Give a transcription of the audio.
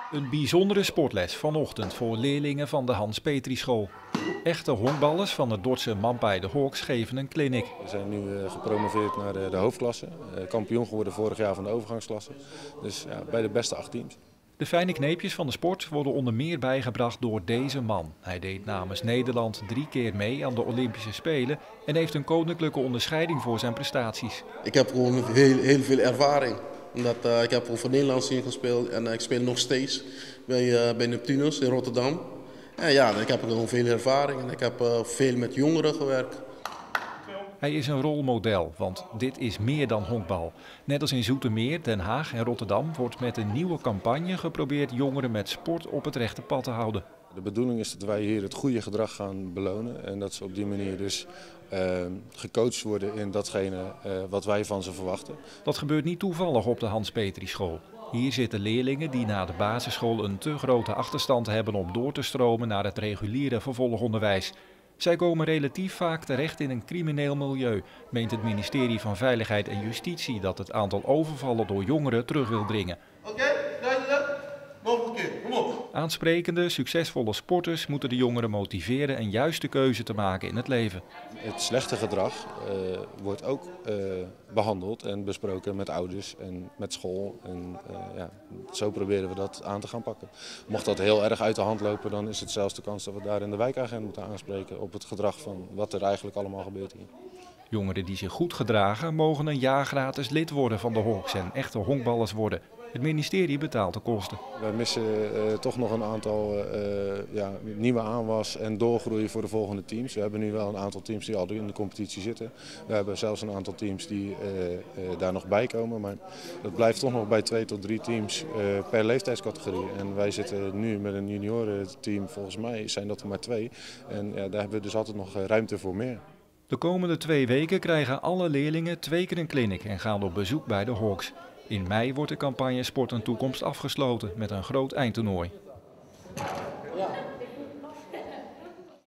Een bijzondere sportles vanochtend voor leerlingen van de Hans Petri School. Echte honkballers van het Dordtse Mampai de Hawks geven een clinic. We zijn nu gepromoveerd naar de hoofdklasse. Kampioen geworden vorig jaar van de overgangsklasse. Dus ja, bij de beste 8 teams. De fijne kneepjes van de sport worden onder meer bijgebracht door deze man. Hij deed namens Nederland 3 keer mee aan de Olympische Spelen en heeft een koninklijke onderscheiding voor zijn prestaties. Ik heb gewoon heel veel ervaring. Omdat, ik heb voor Nederlands team gespeeld en ik speel nog steeds bij Neptunus in Rotterdam. En ja, ik heb gewoon veel ervaring en ik heb veel met jongeren gewerkt. Hij is een rolmodel, want dit is meer dan honkbal. Net als in Zoetermeer, Den Haag en Rotterdam wordt met een nieuwe campagne geprobeerd jongeren met sport op het rechte pad te houden. De bedoeling is dat wij hier het goede gedrag gaan belonen en dat ze op die manier dus gecoacht worden in datgene wat wij van ze verwachten. Dat gebeurt niet toevallig op de Hans Petri School. Hier zitten leerlingen die na de basisschool een te grote achterstand hebben om door te stromen naar het reguliere vervolgonderwijs. Zij komen relatief vaak terecht in een crimineel milieu, meent het ministerie van Veiligheid en Justitie dat het aantal overvallen door jongeren terug wil dringen. Nog een keer, kom op. Aansprekende, succesvolle sporters moeten de jongeren motiveren een juiste keuze te maken in het leven. Het slechte gedrag wordt ook behandeld en besproken met ouders en met school. En ja, zo proberen we dat aan te gaan pakken. Mocht dat heel erg uit de hand lopen, dan is het zelfs de kans dat we daar in de wijkagent moeten aanspreken op het gedrag van wat er eigenlijk allemaal gebeurt hier. Jongeren die zich goed gedragen mogen een jaar gratis lid worden van de Hawks en echte honkballers worden. Het ministerie betaalt de kosten. We missen toch nog een aantal nieuwe aanwas en doorgroeien voor de volgende teams. We hebben nu wel een aantal teams die al in de competitie zitten. We hebben zelfs een aantal teams die daar nog bij komen. Maar dat blijft toch nog bij 2 tot 3 teams per leeftijdscategorie. En wij zitten nu met een juniorenteam, volgens mij zijn dat er maar 2. En ja, daar hebben we dus altijd nog ruimte voor meer. De komende 2 weken krijgen alle leerlingen 2 keer een clinic en gaan op bezoek bij de Hawks. In mei wordt de campagne Sport en Toekomst afgesloten met een groot eindtoernooi.